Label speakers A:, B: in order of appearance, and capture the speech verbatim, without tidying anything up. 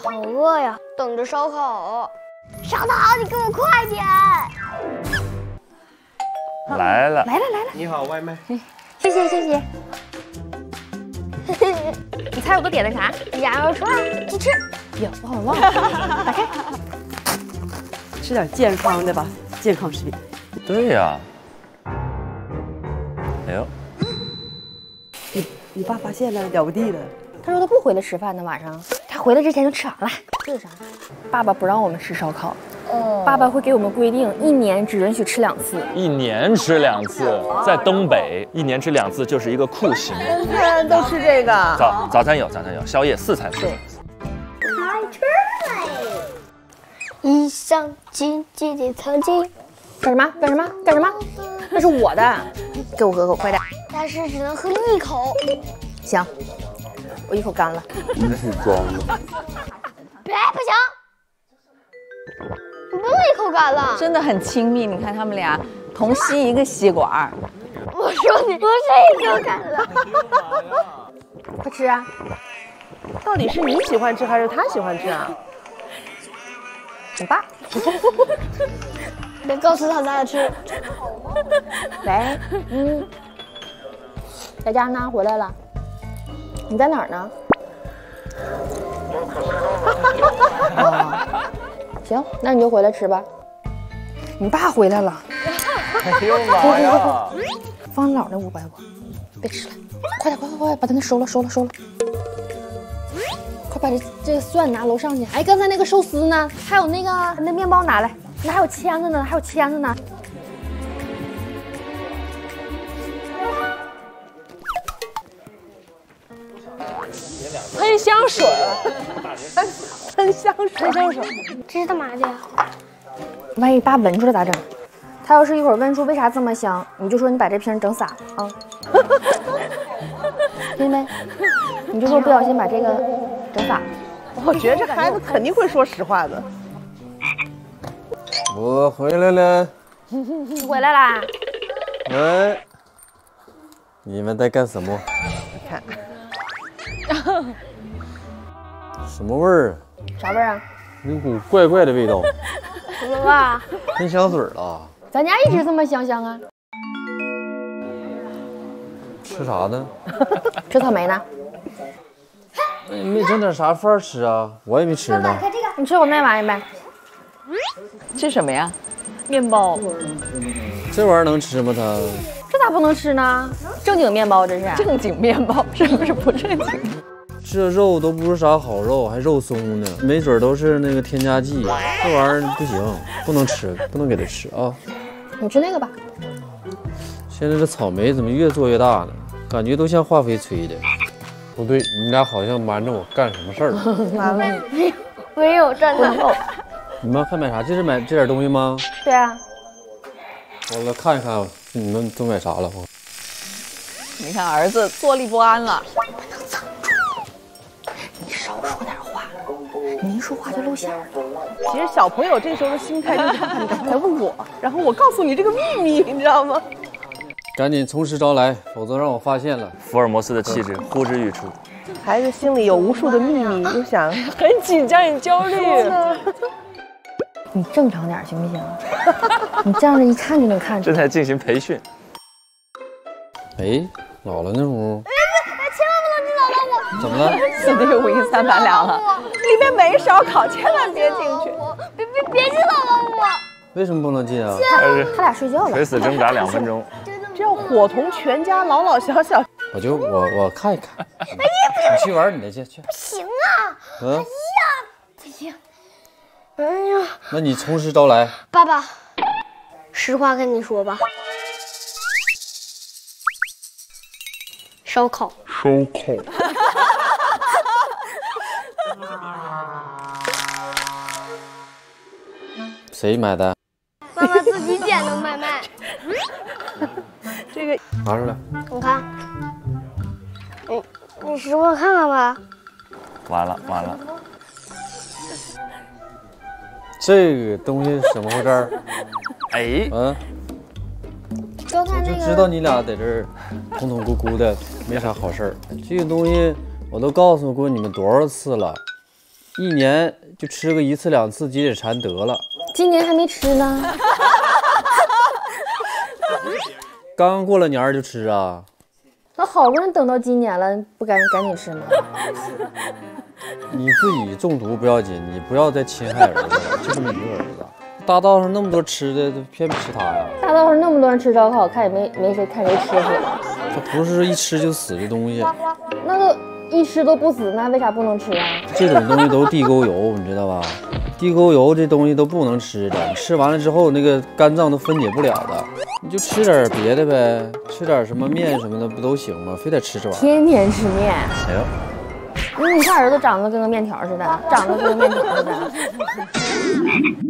A: 好饿呀，等着烧烤。烧得好，你给我快点！
B: 来了，
C: 来了来了！
D: 你好，外卖。
C: 谢谢谢谢。你猜我都点的啥？
A: 羊肉串，鸡翅。
C: 哟，我好像忘了。打开。
E: 吃点健康的吧，健康食品。
B: 对呀。哎呦，
E: 你你爸发现了，了不地了。
C: 他说他不回来吃饭呢，晚上他回来之前就吃完了。这是啥？爸爸不让我们吃烧烤。哦。爸爸会给我们规定，一年只允许吃两次。
B: 一年吃两次，在东北一年吃两次就是一个酷刑。
E: 全家都吃这个。
B: 早早餐有，早餐有，宵夜四餐。
C: 对。
A: 一上进，进进藏进。
C: 干什么？干什么？干什么？那是我的，给我喝口，快点。
A: 但是只能喝一口。
C: 行，我一口干了。
B: 真是装了。
A: 别，不行，你不能一口干了。
F: 真的很亲密，你看他们俩同吸一个吸管。
A: 我说你不是一口干了。
C: 快吃啊！
E: 到底是你喜欢吃还是他喜欢吃啊？
C: 你爸。
A: 别告诉他咱俩吃。
C: 喂，嗯，在家呢，回来了。你在哪儿呢？哦，行，那你就回来吃吧。你爸回来了。
B: 哎呦妈呀！
C: 放你姥那五百块，别吃了，快点，快快快，把他那收了，收了，收了。快把这这个蒜拿楼上去。哎，刚才那个寿司呢？还有那个那面包拿来，那还有签子呢，还有签子呢。
E: 喷香水，喷香水，喷香水，
A: 这是干嘛的呀？
C: 万一爸闻出来咋整？他要是一会儿问出为啥这么香，你就说你把这瓶整洒啊，听见没？你就说不小心把这个整洒。
E: 我觉得这孩子肯定会说实话的。
D: 我回来了。
C: 你回来啦？
D: 喂，你们在干什么？
E: 看，
D: 什么味儿？
C: 啥味儿啊？
D: 有股怪怪的味道。
C: 什么吧？
D: 喷香水了。
C: 咱家一直这么香香啊。
D: 吃啥呢？
C: 吃草莓呢。
D: 那你没整点啥饭吃啊？我也没吃呢。
C: 你吃我那玩意儿呗。
F: 吃什么呀？面包。
D: 这玩意儿能吃吗？它
C: 这咋不能吃呢？正经面包这是。
F: 正经面包是不是不正经？
D: 这肉都不是啥好肉，还肉松呢，没准都是那个添加剂。这玩意儿不行，不能吃，不能给它吃啊。
C: 你吃那个吧。
D: 现在这草莓怎么越做越大呢？感觉都像化肥催的。不对，你俩好像瞒着我干什么事儿了？
C: 完了，
A: 没有真的。
D: 你们还买啥？这是买这点东西吗？
C: 对啊。
D: 我来看一看，你们都买啥了？
F: 你看儿子坐立不安了。
C: 你少说点话，你一说话就露馅了。
E: 其实小朋友这时候的心态就是你刚才问我，然后我告诉你这个秘密，你知道吗？
D: 赶紧从实招来，否则让我发现了。
B: 福尔摩斯的气质呼之欲出。
E: 孩子心里有无数的秘密，又想
F: 很紧张，很焦虑。
C: 你正常点行不行？你这样的一看就能看出来。
B: 正在进行培训。
D: 哎，姥姥那屋。
A: 千万不能进姥姥屋。
D: 怎么了？
F: 死得无银三百两了。
E: 里面没烧烤，千万别进去。
A: 别别别进姥姥屋。
D: 为什么不能进啊？
C: 他俩睡觉了。
B: 垂死挣扎两分钟。
E: 这要伙同全家老老小小。
D: 我就我我看一看。你去玩你的去去。
A: 不行啊！
D: 嗯。
A: 哎呀，不行。哎呀。
D: 那你从实招来。
A: 爸爸，实话跟你说吧。烧烤。
B: 烧烤。
D: 谁买的？
A: 妈妈自己点的外卖。
E: 这个
D: 拿出来。
A: 你看，你你实话看看吧。
B: 完了完了。
D: 这个东西怎么回事？
B: 哎，
D: 嗯，
A: 刚才那个
D: 就知道你俩在这儿痛痛咕咕的，没啥好事儿。这个东西我都告诉过你们多少次了， 一年就吃个一次两次解解馋得了。
C: 今年还没吃呢。
D: 刚过了年儿就吃啊？
C: 那好不容易等到今年了，不赶赶紧吃吗？
D: 你自己中毒不要紧，你不要再侵害儿子了，就这么一个儿子。大道上那么多吃的，偏不吃他呀？
C: 大道上那么多人吃烧烤，看也没没谁看谁吃死了。
D: 这不是一吃就死的东西。
C: 那都一吃都不死，那为啥不能吃啊？
D: 这种东西都地沟油，你知道吧？地沟油这东西都不能吃的，你吃完了之后，那个肝脏都分解不了的。你就吃点别的呗，吃点什么面什么的不都行吗？非得吃这玩意儿？
C: 天天吃面。
D: 哎呦，
C: 嗯，你看儿子长得跟个面条似的，长得跟个面条似的。